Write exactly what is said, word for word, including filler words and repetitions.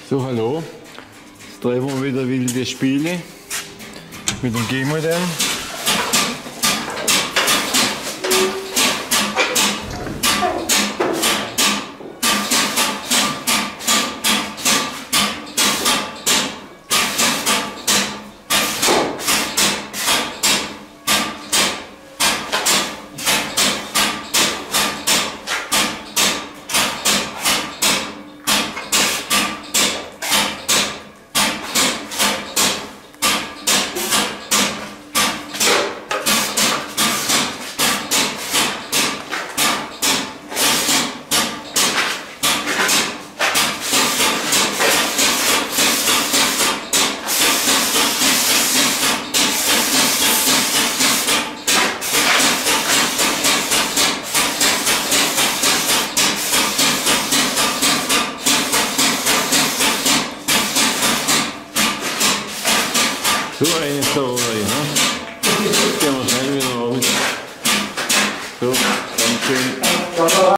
So, hallo. Jetzt drehen wir wieder wilde Spiele mit dem G-Modell. So eine Sauerei, ne? Gehen wir schnell wieder raus. So, ganz schön.